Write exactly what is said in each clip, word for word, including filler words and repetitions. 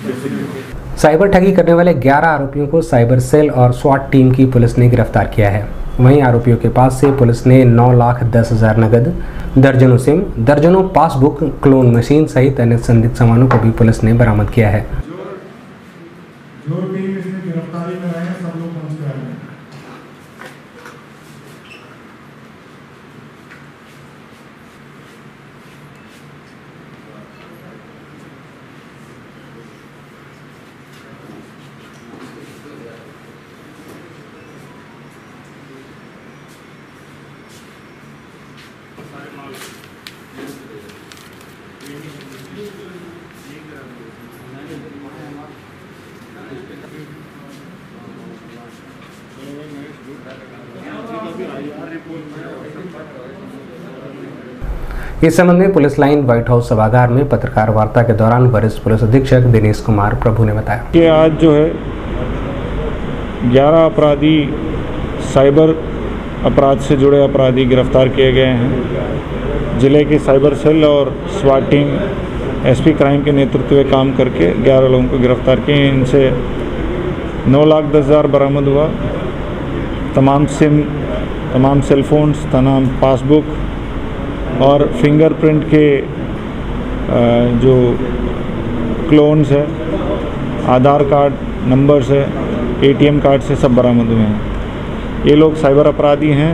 Cyber ठगी करने वाले ग्यारह आरोपियों को साइबर सेल और स्वाट टीम की पुलिस ने गिरफ्तार किया है। वहीं आरोपियों के पास से पुलिस ने नौ लाख दस हजार नगद, दर्जनों सिम, दर्जनों पासबुक, क्लोन मशीन सहित अन्य संदिग्ध सामानों को भी पुलिस ने बरामद किया है। जो टीम इसमें गिरफ्तारी में रहे हैं सब लोग पहुंच गए हैं। इस संबंध में पुलिस लाइन व्हाइट हाउस सभागार में पत्रकार वार्ता के दौरान वरिष्ठ पुलिस अधीक्षक दिनेश कुमार प्रभु ने बताया कि आज जो है ग्यारह अपराधी साइबर अपराध से जुड़े अपराधी गिरफ्तार किए गए हैं। जिले के साइबर सेल और स्वाट टीम एसपी क्राइम के नेतृत्व में काम करके ग्यारह लोगों को गिरफ्तार किए। इनसे नौ लाख दस हज़ार बरामद हुआ। तमाम सिम, तमाम सेलफोन्स, तमाम पासबुक और फिंगरप्रिंट के जो क्लोन्स है, आधार कार्ड नंबर्स है, एटीएम कार्ड से सब बरामद हुए हैं। ये लोग साइबर अपराधी हैं।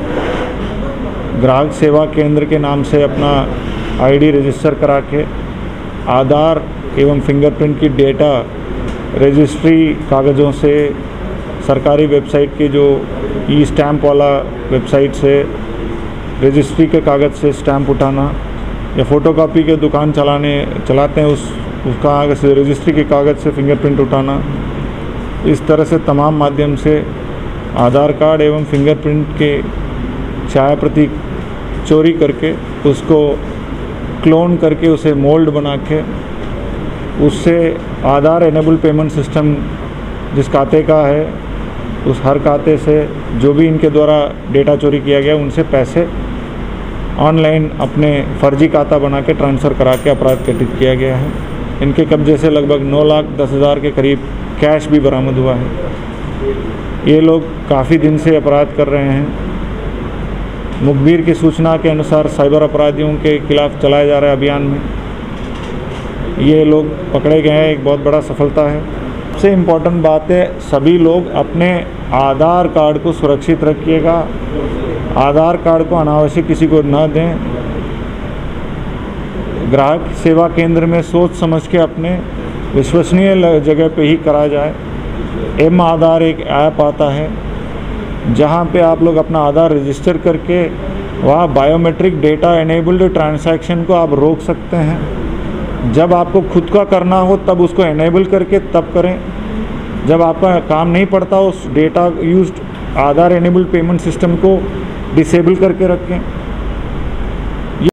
ग्राहक सेवा केंद्र के नाम से अपना आईडी रजिस्टर करा के आधार एवं फिंगरप्रिंट की डेटा रजिस्ट्री कागज़ों से सरकारी वेबसाइट के जो ई स्टैम्प वाला वेबसाइट से रजिस्ट्री के कागज़ से स्टैम्प उठाना या फ़ोटोकॉपी के दुकान चलाने चलाते हैं उस उस कागज़ से रजिस्ट्री के कागज़ से फिंगरप्रिंट उठाना, इस तरह से तमाम माध्यम से आधार कार्ड एवं फिंगरप्रिंट के छाया प्रति चोरी करके उसको क्लोन करके उसे मोल्ड बना के उससे आधार एनेबल पेमेंट सिस्टम जिस खाते का है उस हर खाते से जो भी इनके द्वारा डेटा चोरी किया गया उनसे पैसे ऑनलाइन अपने फर्जी खाता बना के ट्रांसफ़र करा के अपराध घटित किया गया है। इनके कब्जे से लगभग नौ लाख दस हज़ार के करीब कैश भी बरामद हुआ है। ये लोग काफ़ी दिन से अपराध कर रहे हैं। मुखबिर की सूचना के अनुसार साइबर अपराधियों के खिलाफ चलाए जा रहे अभियान में ये लोग पकड़े गए हैं, एक बहुत बड़ा सफलता है। सबसे इम्पोर्टेंट बात है, सभी लोग अपने आधार कार्ड को सुरक्षित रखिएगा। आधार कार्ड को अनावश्यक किसी को न दें। ग्राहक सेवा केंद्र में सोच समझ के अपने विश्वसनीय जगह पे ही करा जाए। एम आधार एक ऐप आता है जहां पे आप लोग अपना आधार रजिस्टर करके वहाँ बायोमेट्रिक डेटा एनेबल्ड ट्रांजैक्शन को आप रोक सकते हैं। जब आपको खुद का करना हो तब उसको एनेबल करके तब करें। जब आपका काम नहीं पड़ता उस data used Aadhaar enabled payment system को डिसेबल करके रखें।